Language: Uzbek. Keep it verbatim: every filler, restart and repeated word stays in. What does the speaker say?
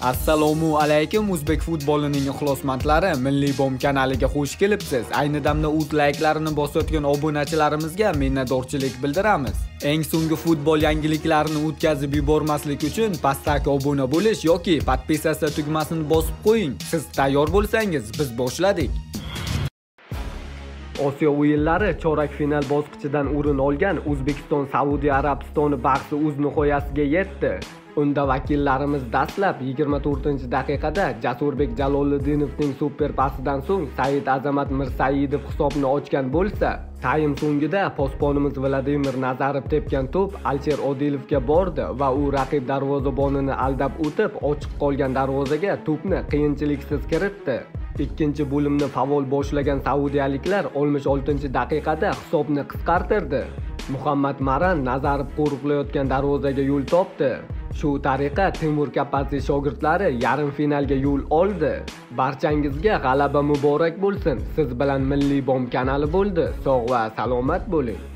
Assalomu alaykum o'zbek futbolining ixlosmandlari, Milliy Bomb kanaliga xush kelibsiz. Ayni damda ut layklarini bosayotgan obunachilarimizga minnatdorchilik bildiramiz. Eng so'nggi futbol yangiliklarini o'tkazib yubormaslik uchun pastdagi obuna bo'lish yoki podpisatsiya tugmasini bosib qo'ying. Siz tayyor bo'lsangiz, biz boshladik. Osiyo o'yinlari chorak final bosqichidan o'rin olgan O'zbekiston Saudiya Arabistoni bahsi o'z nihoyasiga yetdi. Unda vakillarimiz dastlab yigirma to'rtinchi daqiqada Jasurbek Jaloliddinovning super pasidan so'ng Said Azamat Mirsaidov hisobni ochgan bo'lsa, taym so'ngida posbonimiz Vladimir Nazarov tepgan to'p Alcher Odilovga bordi va u raqib darvozabonini aldab o'tib, ochiq qolgan darvozaga to'pni qiyinchiliksiz kiritdi. Ikkinchi bo'limni faol boshlagan saudiyaliklar oltmish oltinchi daqiqada hisobni qisqartirdi. Muhammad Maran Nazarov qo'riqlayotgan darvozaga yo'l topdi. Shu tariqa Timur Kapadze shogirdlari yarim finalga yo'l oldi. Barchangizga g'alaba muborak bo'lsin. Siz bilan Milliy Bomb kanali bo'ldi. Sog' va salomat bo'ling.